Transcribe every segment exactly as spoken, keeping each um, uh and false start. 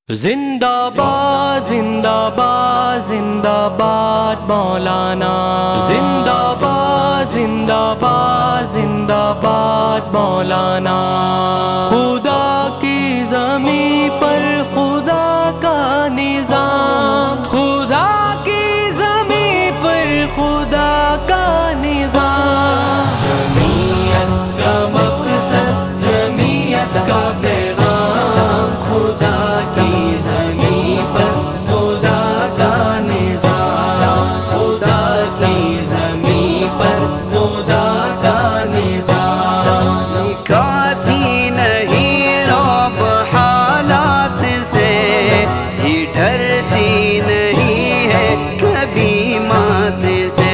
زندہ باد زندہ باد زندہ باد مولانا، زندہ باد زندہ باد زندہ باد مولانا۔ خدا کی زمین پر خدا کا نظام، خدا کی زمین پر خدا کا نظام۔ جمعیت کا مقصد، جمعیت کا پیغام، خدا کی زمین پر خدا کا نظام، خدا کی زمین پر خدا کا نظام۔ نکاتی نہیں رب حالات سے، یہ ڈرتی نہیں ہے کبھی مات سے۔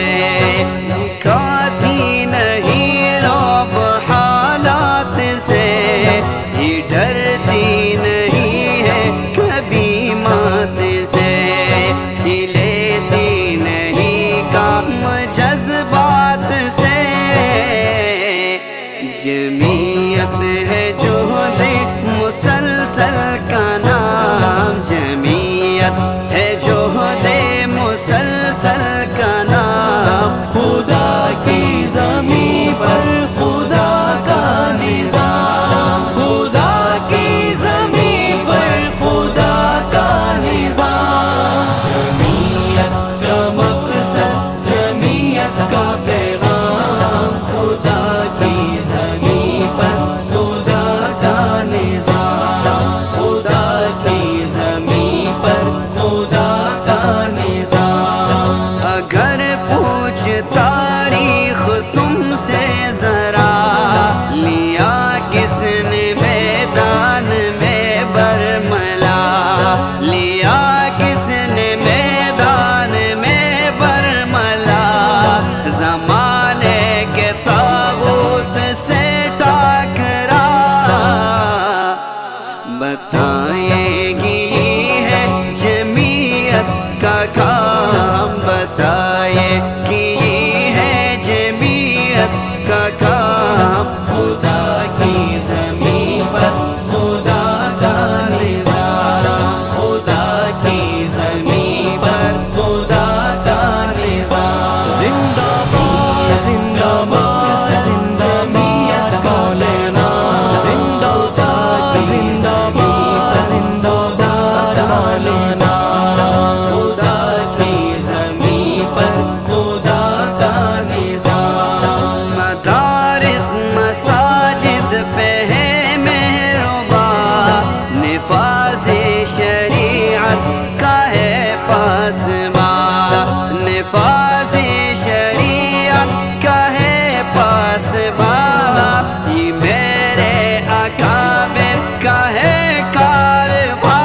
نکاتی نہیں رب حالات سے، یہ ڈرتی نہیں ہے کبھی مات سے۔ یہ لیتی نہیں کام جذبات سے۔ جمعیت ہے جہد مسلسل کا نام، جمعیت ہے جہد مسلسل کا نام۔ خدا کی زمین پر خدا کا نظام، خدا کی زمین پر خدا کا نظام۔ جمعیت کا مقصد، جمعیت کا پیغام، خدا کی زمین پر خدا کا نظام، خدا کی زمین پر خدا کا نظام۔ اگر پوچھ تاریخ تم سے ذرا، لیا کس نے میدان میں برملا، لیا کس نے میدان میں برملا۔ زمانے کے طاغوت سے ٹاکرا، بتائے گی یہ ہے جمعیت کا کام، بتائے کہ یہ ہے جمعیت کا کام۔ خدا کی زمین پر خدا کا نظام، خدا کی زمین پر خدا کا نظام۔ زندہ باد زندہ باد زندہ باد مولانا، زندہ باد زندہ باد زندہ باد مولانا۔ خدا کی زمین پر خدا کا نظام۔ مدارس مساجد پہ ہے مہربا، نفاذ شریعت کا ہے پاسباں، نفاذ شریعت کا ہے پاسباں۔ یہ میرے اکابر کا ہے کارواں،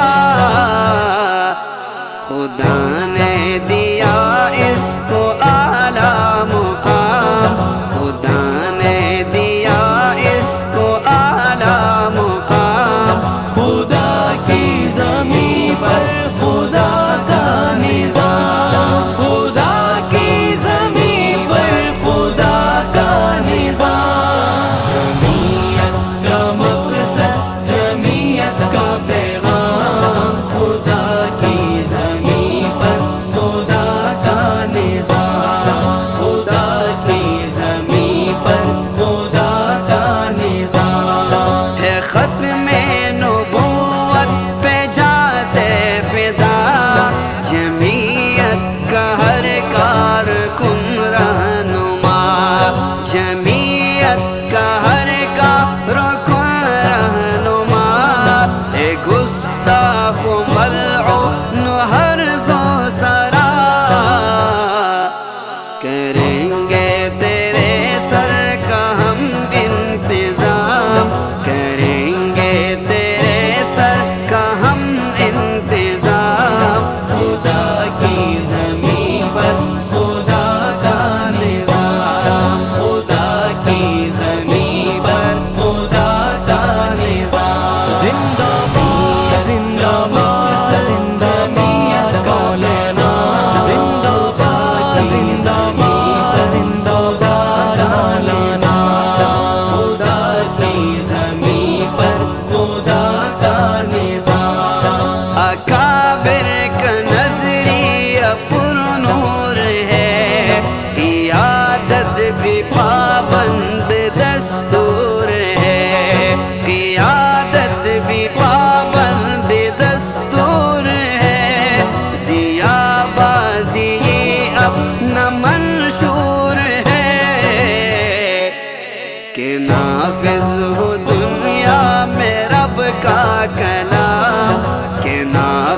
خدا نے دیا اس کو اعلیٰ مقام، خدا نے دیا اس کو اعلیٰ مقام۔ خدا کی زمین پر خدا کا نظام، خدا کی زمین پر خدا کا نظام۔ جمعیت کا مقصد، جمعیت کا پیغام، خدا کی زمین پر خدا کا نظام، خدا کی زمین پر خدا کا نظام۔ ہے ختم نبوت پہ جا سے فدا، جمعیت کا ہر کارکن رہنما، جمعیت کا ہر کارکن رہنما۔ اے گستاخ و ملعون ہر زو سرا، کریں گے تیرے سر کا ہم انتظام، کریں گے تیرے سر کا ہم انتظام۔ خدا کی زمین پر خدا کا نظام، خدا کی زمین پر خدا کا نظام۔ زندہ باد زندہ باد زندہ باد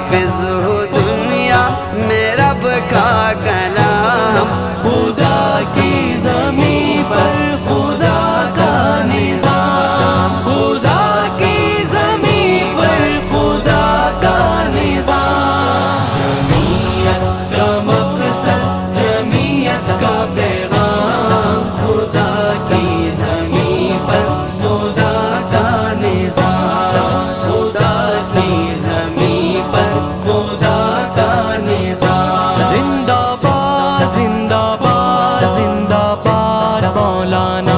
نافذ ہو دنیا میں رب کا کلام خدا کی زمین پر خدا کا نظام خدا کی زمین پر خدا کا نظام جمعیت کا مقصد جمعیت کا پیغام خدا کی زمین پر خدا کا نظام خدا کی زمین پر خدا کا نظام زندہ باد زندہ باد زندہ باد مولانا